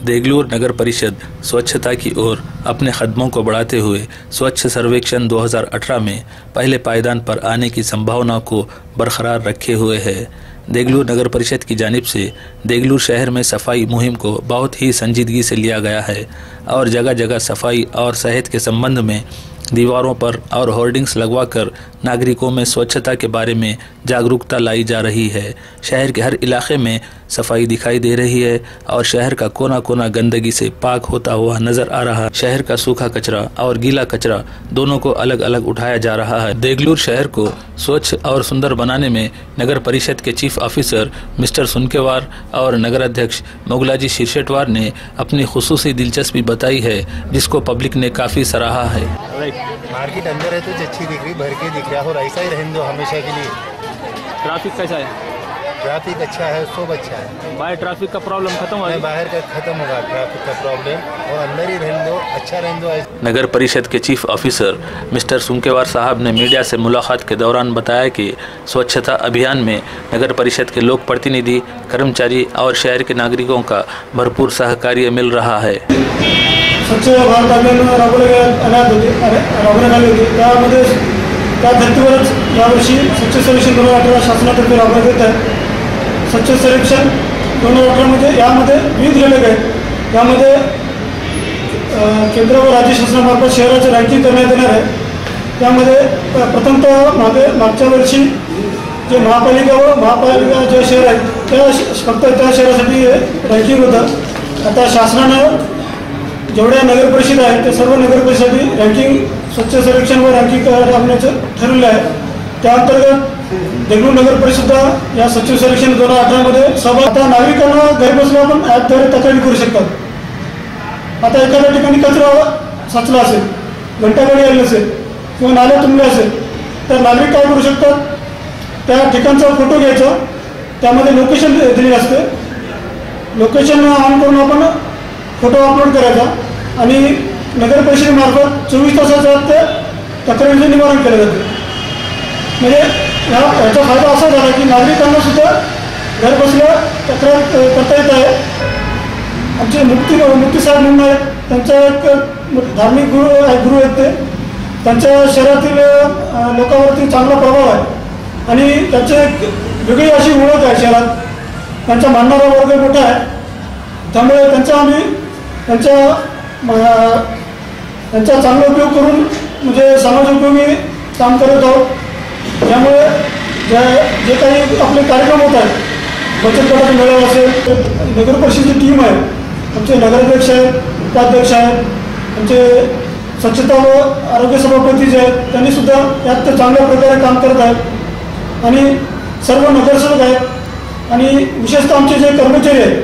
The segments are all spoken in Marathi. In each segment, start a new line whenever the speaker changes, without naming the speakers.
देगलूर नगर परिषद स्वच्छता की ओर अपने कदमों को बढ़ाते हुए स्वच्छ सर्वेक्षण 2018 में पहले पायदान पर आने की संभावना को बरकरार रखे हुए है। देगलूर नगर परिषद की जानिब से देगलूर शहर में सफाई मुहिम को बहुत ही संजीदगी से लिया गया है और जगह जगह सफाई और सेहत के संबंध में दीवारों पर और होर्डिंग्स लगवाकर नागरिकों में स्वच्छता के बारे में जागरूकता लाई जा रही है। शहर के हर इलाके में सफाई दिखाई दे रही है और शहर का कोना कोना गंदगी से पाक होता हुआ नजर आ रहा है। शहर का सूखा कचरा और गीला कचरा दोनों को अलग अलग उठाया जा रहा है। देगलूर शहर को स्वच्छ और सुंदर बनाने में नगर परिषद के चीफ ऑफिसर मिस्टर सुनकेवार और नगर अध्यक्ष मोगलाजी शिरशेटवार ने अपनी खुसूसी दिलचस्पी बताई है, जिसको पब्लिक ने काफी सराहा है।
मार्केट अंदर है तो अच्छी दिख रही, भर के दिख रहा, और ऐसा ही रहने दो हमेशा के लिए।
ट्रैफिक कैसा है?
ट्रैफिक अच्छा है, सब अच्छा है।
बाहर ट्रैफिक का प्रॉब्लम खत्म हो?
बाहर का खत्म होगा ट्रैफिक का प्रॉब्लम, और अंदर ही रहने दो, अच्छा रहने दो।
नगर परिषद के चीफ ऑफिसर मिस्टर सुनकेवार साहब ने मीडिया से मुलाकात के दौरान बताया कि स्वच्छता अभियान में नगर परिषद के लोक प्रतिनिधि, कर्मचारी और शहर के नागरिकों का भरपूर सहकार्य मिल रहा है।
स्वच्छ भारत अभियान राबवण्यात आली होती, त्यामध्ये त्या धर्तीवरच यावर्षी स्वच्छ सर्वेक्षण 2018 शासनातर्फे राबवण्यात येत आहे। स्वच्छ सर्वेक्षण 2018 मध्ये यामध्ये विविध घटक आहेत। यामध्ये केंद्र व राज्य शासनामार्फत शहराचे रँकिंग करण्यात येणार आहे। त्यामध्ये प्रथमतः मागच्या वर्षी जे महापालिका व महापालिका जे शहर आहेत त्या फक्त त्या शहरासाठी रँकिंग होतं। आता शासनानं जेवढ्या नगर परिषद आहेत त्या सर्व नगर परिषदेसाठी रँकिंग स्वच्छ सर्वेक्षण व रँकिंग राबवण्याचं ठरवलं आहे। त्या अंतर्गत देगलूर नगर परिषद या स्वच्छ सर्वेक्षण 2018 मध्ये सहभाग। आता नागरिकांना घरबसल्या पण ॲपद्वारे तक्रारी करू शकतात। आता एखाद्या ठिकाणी कचरा साचला असेल, घंटागाडी आली असेल किंवा नाल्या तुंबल्या असेल तर नागरिक काय करू शकतात, त्या ठिकाणचा फोटो घ्यायचा, त्यामध्ये लोकेशन दिली असते, लोकेशन ऑन करून आपण फोटो अपलोड करायचा आणि नगर परिषदेमार्फत 24 तासाच्या आत त्या तक्रारीचे निवारण केलं जाते। म्हणजे याचा फायदा असा झाला की नागरिकांना सुद्धा घर बसल्या तक्रार करता येत आहे। आमचे मुक्ती साहेब म्हणून आहेत, त्यांचा एक धार्मिक गुरु आहेत, ते त्यांच्या शहरातील लोकांवरती चांगला प्रभाव आहे आणि त्यांची एक वेगळी अशी ओळख आहे शहरात। त्यांचा मानणारा वर्ग मोठा आहे, त्यामुळे त्यांचा चांगला उपयोग करून म्हणजे समाजोपयोगी काम करत आहोत। त्यामुळे जे काही आपले कार्यक्रम होत आहेत, बचत गटाचा मेळावा असेल, नगर परिषदेची टीम आहे, आमचे नगराध्यक्ष आहेत, उपाध्यक्ष आहेत, आमचे स्वच्छता व आरोग्य सभापती जे आहेत त्यांनी सुद्धा यात चांगल्या प्रकारे काम करत आहेत आणि सर्व नगरसेवक आहेत आणि विशेषतः आमचे जे कर्मचारी आहेत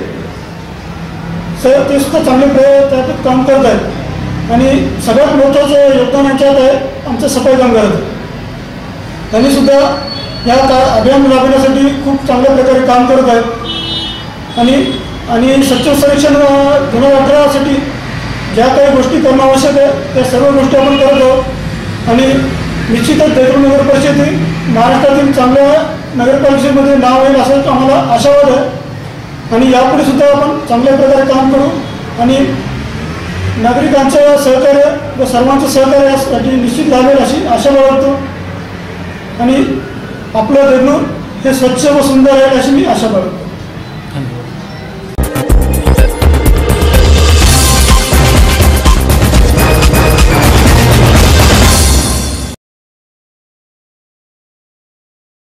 ते सुद्धा चांगले त्यात काम करत आहेत आणि सगळ्यात महत्त्वाचं योगदान यांच्यात आहे आमचं सफाई कामगारांचं। त्यांनी सुद्धा या अभियान राबवण्यासाठी खूप चांगल्या प्रकारे काम करत आहेत आणि स्वच्छ सर्वेक्षण 2018साठी ज्या काही गोष्टी करणं आवश्यक आहे त्या सर्व गोष्टी आपण करत आहोत आणि निश्चितच देगलूर नगर परिषद ही महाराष्ट्रातील चांगल्या नगरपालिकेमध्ये नाव येईल असं आम्हाला आशावाद आहे आणि यापुढे सुद्धा आपण चांगल्या प्रकारे काम करू आणि नागरिकांचं सहकार्य व सर्वांचं सहकार्य यासाठी निश्चित लाभेल अशी आशा बाळगतो आणि आपलं देगलूर हे स्वच्छ व सुंदर आहे अशी मी आशा बाळगतो।